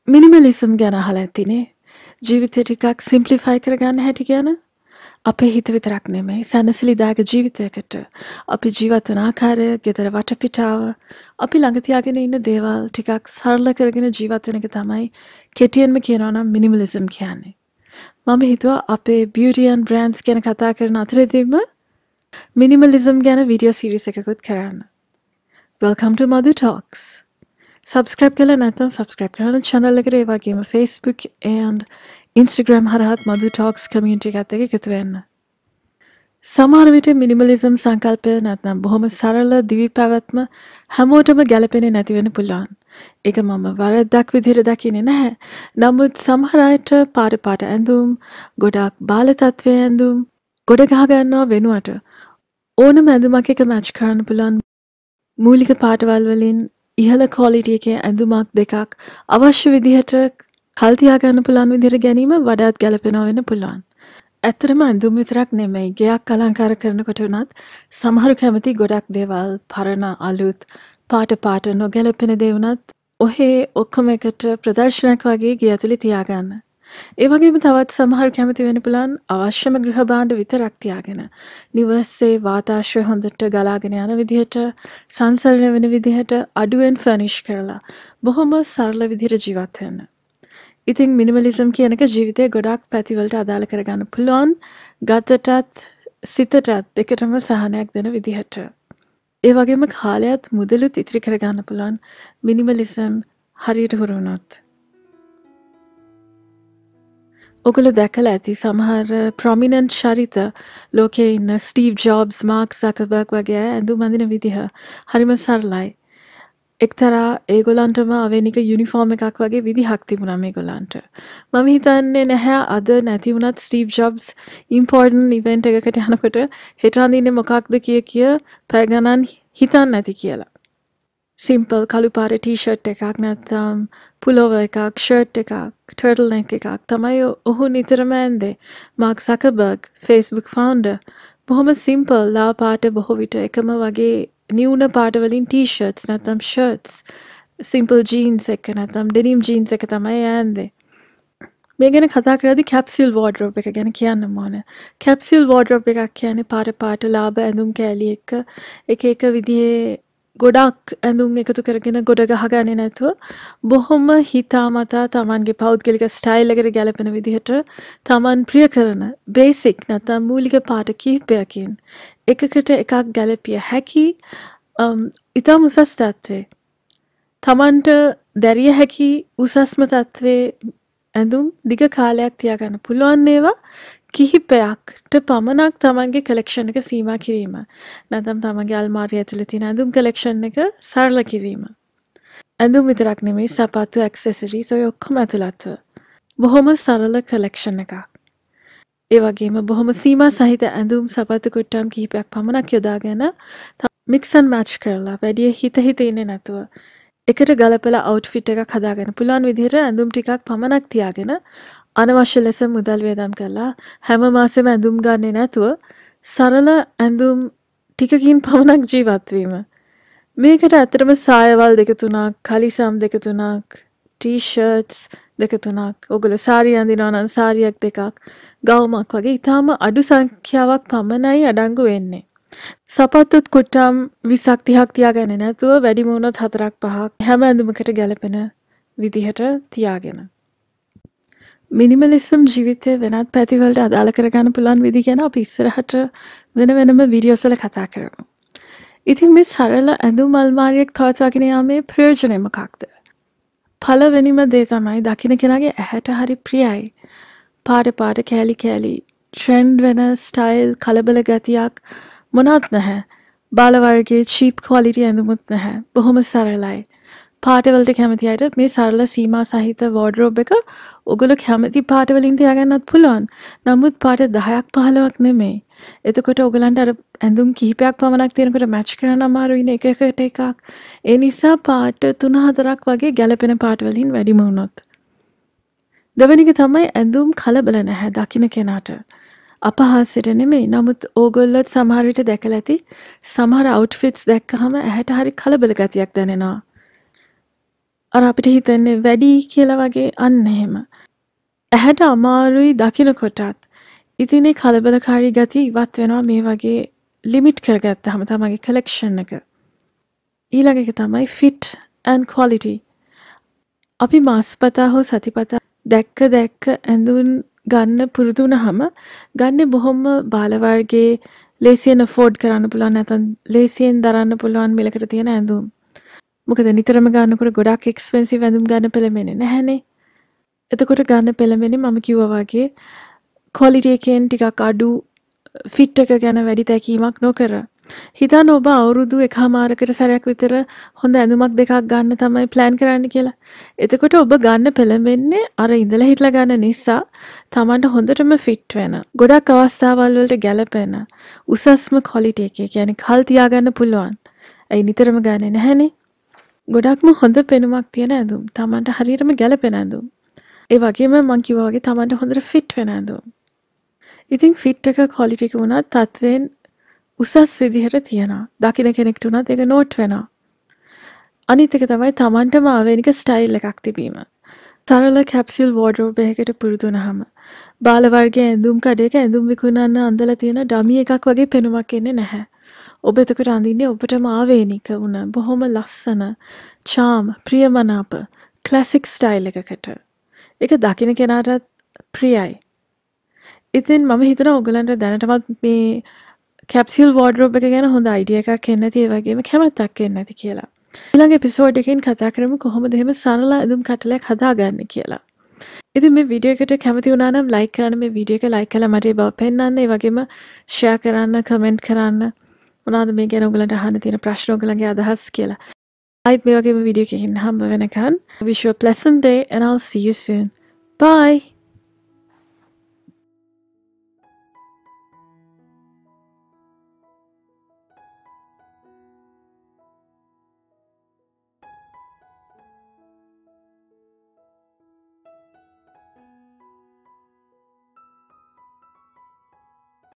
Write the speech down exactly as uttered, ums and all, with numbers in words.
මිනිමලිසම් ගැන අහලා ඇතිනේ. ජීවිතය ටිකක් සිම්ප්ලිෆයි කරගන්න හැටි ගැන. අපේ හිත විතරක් නෙමෙයි සැනසිලිදායක ජීවිතයකට අපි ජීවත් වන ආකාරය, ගෙදර වටපිටාව, අපි ළඟ තියාගෙන ඉන්න දේවල් ටිකක් සරල කරගෙන ජීවත් වෙන එක තමයි කෙටියෙන්ම කියනවා නම් මිනිමලිසම් කියන්නේ. මම හිතුවා අපේ beauty and brands ගැන කතා කරන අතරේදීම මිනිමලිසම් ගැන වීඩියෝ සීරීස් එකකුත් කරන්න. Welcome to Madu Talks. Subscribe කරලා නැත්නම් subscribe කරලා channel එකට ඒ වගේම Facebook and Instagram හරහත් Madu Talks community එකත් එක්ක එකතු වෙන්න. සමහර විට මිනිමලිසම් සංකල්පය නැත්නම් බොහොම සරල දිවි පැවැත්ම හැමෝටම ගැලපෙන්නේ නැති වෙන්න පුළුවන්. ඒක මම වරදක් විදිහට දකින්නේ නැහැ. නමුත් සමහර අයට පාට පාට ඇඳුම්, ගොඩක් බාල තත්ත්වයේ ඇඳුම් ගොඩ ගහ ගන්නවා වෙනුවට ඕනම ඇඳුමක් එක මැච් කරන්න පුළුවන් මූලික පාටවල් වලින් ඉහළ ක්වොලිටි එකේ ඇඳුමක් දෙකක් අවශ්‍ය විදිහට කල් තියාගන්න පුළුවන් විදිහට ගැනීම වඩාත් ගැලපෙනවා වෙන්න පුළුවන්. ඇත්තටම ඇඳුම් විතරක් නෙමෙයි ගෙයක් අලංකාර කරනකොට උනත් සමහරු කැමති ගොඩක් දේවල් පරණ අලුත් පාට පාට නොගැලපෙන දේ උනත් ඔහේ ඔක්කොම එකට ප්‍රදර්ශනයක් වගේ ගේ ඇතුලේ තියාගන්න. ඒ වගේම තවත් සමහරු කැමති වෙන්න පුළුවන් අවශ්‍යම ගෘහ භාණ්ඩ විතරක් තියාගෙන නිවසේ වාතාශ්‍රය හොඳට ගලාගෙන යන විදිහට සංසරණ වෙන විදිහට අඩුවෙන් ෆර්නිෂ් කරලා බොහොම සරල විදිහට ජීවත් වෙන්න. ඉතින් මිනිමලිසම් කියන එක ජීවිතේ ගොඩක් පැතිවලට අදාළ කරගන්න පුළුවන් ගතටත් සිතටත් දෙකටම සහනයක් දෙන විදිහට. ඒ වගේම කාලයත් මුදලුත් ඉතිරි කරගන්න පුළුවන් මිනිමලිසම් හරියට හුරු වුණොත්. ඔගොල්ලෝ දැකලා ඇති සමහර ප්‍රොමිනන්ට් චරිත ලෝකේ ඉන්න ස්ටීව් ජොබ්ස්, මාර්ක් සකර්බර්ග් වගේ අය ඇඳුම් අඳින විදිහ හරිම සරලයි. එක්තරා ඒගොල්ලන්ටම අවෙනික යුනිෆෝම් එකක් වගේ විදිහක් තිබුණා මේගොල්ලන්ට. මම හිතන්නේ නැහැ අද නැති වුණත් ස්ටීව් ජොබ්ස් ඉම්පෝර්ටන්ට් ඉවෙන්ට් එකකට යනකොට හෙට අඳින්නේ මොකක්ද කිය කිය පැය ගණන් හිතන්නේ නැති කියලා. සිම්පල් කළු පාට ටී-ෂර්ට් එකක් නැත්නම් පුලෝවර් එකක්, ෂර්ට් එකක්, ටර්ටල් නෙක් එකක් තමයි ඔහු නිතරම ඇඳේ. මාර්ක් සකර්බර්ග්, Facebook founder බොහොම සිම්පල් ලා පාට බොහෝ විට එකම වගේ නියුන පාට වලින් ටී-ෂර්ට්ස් නැත්නම් ෂර්ට්ස්, සිම්පල් ජීන්ස් එක නැත්නම් ඩෙනිම් ජීන්ස් එක තමයි ඇඳේ. මේ ගැන කතා කරද්දී Capsule wardrobe එක ගැන කියන්න ඕන. Capsule wardrobe එකක් කියන්නේ පාට පාට ලාභ ඇඳුම් කෑලි එක එක එක විදිහේ ගොඩක් ඇඳුම් එකතු කරගෙන ගොඩ ගහගන්නේ නැතුව බොහොම හිතාමතා තමන්ගේ පෞද්ගලික ස්ටයිල් එකට ගැලපෙන විදිහට තමන් ප්‍රිය කරන බේසික් නැත්නම් මූලික පාට කිහිපයකින් එකකට එකක් ගැලපිය හැකි ඉතාම උසස් තත්ත්වේ තමන්ට දැරිය හැකි උසස්ම තත්ත්වේ ඇඳුම් දිග කාලයක් තියාගන්න පුළුවන් ඒවා කිහිපයක්ට පමණක් තමන්ගේ කලෙක්ෂන් එක සීමා කිරීම. නැත්නම් තමන්ගේ අල්මාරිය ඇතුලේ තියෙන ඇඳුම් කලෙක්ෂන් එක සරල කිරීම. ඇඳුම් විතරක් නෙමෙයි සපත්තු, ඇක්සසරිස් ඔය ඔක්කොම ඇතුළත්ව. බොහොම සරල කලෙක්ෂන් එකක්. ඒ වගේම බොහොම සීමා සහිත ඇඳුම් සපත්තු කුට්ටම් කිහිපයක් පමණක් යොදාගෙන මික්ස් ඇන්ඩ් මැච් කරලා වැඩි හිත හිත ඉන්නේ නැතුව එකට ගලපලා අවුට්ෆිට් එකක් හදාගන්න පුළුවන් විදිහට ඇඳුම් ටිකක් පමණක් තියාගෙන අනවශ්‍ය ලෙස මුදල් වියදම් කරලා හැම මාසෙම ඇඳුම් ගන්නේ නැතුව සරල ඇඳුම් ටිකකින් පමණක් ජීවත් වීම. මේකට ඇත්තටම සායවල් දෙක තුනක්, කලිසම් දෙක තුනක්, ටී-ෂර්ට්ස් දෙක තුනක්, ඔයගොල්ලෝ සාරිය අඳිනවා නම් සාරියක් දෙකක්, ගවුමක් වගේ ඊටාම අඩු සංඛ්‍යාවක් පමණයි අඩංගු වෙන්නේ. සපත්තුත් කුට්ටම් විස්සක් තිහක් තියාගන්නේ නැතුව වැඩිම වුණොත් හතරක් පහක් හැම ඇඳුමකට ගැලපෙන විදිහට තියාගෙන. මිනිමලිසම් ජීවිතය වෙනත් පැතිවලට අදාළ කරගන්න පුළුවන් විදි ගැන අපි ඉස්සරහට වෙන වෙනම වීඩියෝස් වල කතා කරමු. ඉතින් මේ සරල ඇඳුම් අල්මාරියක් පවත්වාගෙන යාමේ ප්‍රයෝජනය මොකක්ද? පළවෙනිම දේ තමයි දකින්න කෙනාගේ ඇහැට හරි ප්‍රියයි. පාට පාට කෑලි කෑලි ට්‍රෙන්ඩ් වෙන ස්ටයිල් කලබල ගතියක් මොනවත් නැහැ. බාල වර්ගයේ චීප් ක්වොලිටි ඇඳුමුත් නැහැ. බොහොම සරලයි. පාටවලට කැමති අයට මේ සරල සීමා සහිත වෝඩ්‍රෝබ් එක ඔගොල්ලෝ කැමති පාට වලින් තියාගන්නත් පුළුවන්. නමුත් පාට දහයක් පහළොවක් නෙමෙයි. එතකොට ඔයගලන්ට අර ඇඳුම් කිහිපයක් පමණක් තියෙනකොට මැච් කරන්න අමාරුයි නේ එකකට එකක්. ඒ නිසා පාට තුන හතරක් වගේ ගැලපෙන පාට වලින් වැඩිම වුණොත්. දෙවෙනි එක තමයි ඇඳුම් කලබල නැහැ දකින්න කෙනාට. අපහාසයට නෙමෙයි. නමුත් ඕගොල්ලොත් සමහර විට දැකලා ඇති සමහර අවුට්ෆිට්ස් දැක්කහම ඇහැට හරි කලබල ගතියක් දැනෙනවා. අර අපිට හිතන්නේ වැඩි කියලා වගේ අන්න එහෙම. ඇහැට අමාරුයි දකිනකොටත් ඉතින් ඒ කලබලකාරී ගතිය ඉවත් වෙනවා මේ වගේ ලිමිට් කරගත්තාම තමයිගේ කලෙක්ෂන් එක. ඊළඟ එක තමයි fit and quality. අපි මාසපතා හෝ සතිපතා දැක්ක දැක්ක ඇඳුම් ගන්න පුරුදු වුණාම ගන්නේ බොහොම බාල වර්ගයේ ලේසියෙන් afford කරන්න පුළුවන් නැත්නම් ලේසියෙන් දරන්න පුළුවන් මිලකට තියෙන ඇඳුම්. මොකද නිතරම ගන්නකොට ගොඩක් එක්ස්පෙන්සිව් ඇඳුම් ගන්න පෙළඹෙන්නේ නැහැනේ. එතකොට ගන්න පෙළඹෙන්නේ මම කිව්වා වගේ quality එකෙන් ටිකක් අඩු fit එක ගැන වැඩි තැකීමක් නොකර. හිතන්න ඔබ අවුරුදු එකහමාරකට සැරයක් විතර හොඳ ඇඳුමක් දෙකක් ගන්න තමයි plan කරන්න කියලා. එතකොට ඔබ ගන්න පෙළඹෙන්නේ අර ඉඳලා හිටලා ගන්න නිසා Tamanට හොඳටම fit වෙන. ගොඩක් අවස්ථාවල් වලට ගැලපෙන උසස්ම quality එකේ කියන්නේ කල් තියාගන්න පුළුවන්. ඒ නිතරම ගන්නේ නැහනේ. ගොඩක්ම හොඳ පෙනුමක් තියෙන ඇඳුම්. Tamanට හරියටම ගැලපෙන ඇඳුම්. ඒ වගේම මං කිව්වා වගේ Tamanට හොඳට fit වෙන ඇඳුම්. ඉතින් fit එක quality එක උනත් තත්වෙන් උසස් විදිහට තියනවා. දකින්න කෙනෙක්ට උනත් ඒක නෝට් වෙනවා. අනිත් එක තමයි Tamanටම ආවේනික ස්ටයිල් එකක් තිබීම. සරල capsule wardrobe එකකට පුරුදු වුණාම බාල වර්ගයේ ඇඳුම් කඩේක ඇඳුම් විකුණන්න අඳලා තියෙන ඩමි එකක් වගේ පෙනුමක් එන්නේ නැහැ. ඔබ එතකොට අඳින්නේ ඔබටම ආවේනික වුණ බොහොම ලස්සන, charm, ප්‍රියමනාප, classic style එකකට. ඒක දකින්න කෙනාටත් ප්‍රියයි. ඉතින් මම හිතනවා ඔයගලන්ට දැනටමත් මේ capsule wardrobe එක ගැන හොඳ idea එකක් එන්න ඇති, ඒ වගේම කැමැත්තක් එන්න ඇති කියලා. ඊළඟ එපිසෝඩ් එකෙන් කතා කරමු කොහොමද එහෙම සරල ඇඳුම් කටලයක් හදාගන්නේ කියලා. ඉතින් මේ වීඩියෝ එකට කැමති වුණා නම් like කරන්න, මේ වීඩියෝ එක like කරලා මට ඒ බව පෙන්නන්න, ඒ වගේම share කරන්න, comment කරන්න. මොනවද මේ ගැන ඔයගලන්ට අහන්න තියෙන ප්‍රශ්න, ඔයගලන්ගේ අදහස් කියලා. ආයිත් මේ වගේම වීඩියෝ එකකින් හම්බ වෙනකන් wish you a pleasant day and I'll see you soon. Bye.